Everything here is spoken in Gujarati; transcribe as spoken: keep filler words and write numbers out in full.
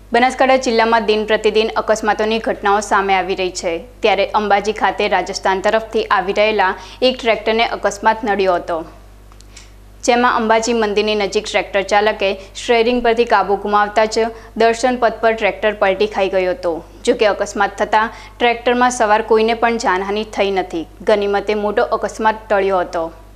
બનાસકાંઠા જિલ્લામાં દિન પ્રતિદિન અકસ્માતોની ઘટનાઓ સામે આવી રહી છે ત્યારે અંબાજી ખાતે રાજસ્થાન તરફથી આવી રહેલા એક ટ્રેક્ટરને અકસ્માત નડ્યો હતો, જેમાં અંબાજી મંદિરની નજીક ટ્રેક્ટર ચાલકે સ્ટીયરિંગ પરથી કાબુ ગુમાવતા જ દર્શન પથ પર ટ્રેક્ટર પલટી ખાઈ ગયો હતો। જો કે અકસ્માત થતાં ટ્રેક્ટરમાં સવાર કોઈને પણ જાનહાનિ થઈ નથી। ગનીમતે મોટો અકસ્માત ટળ્યો હતો।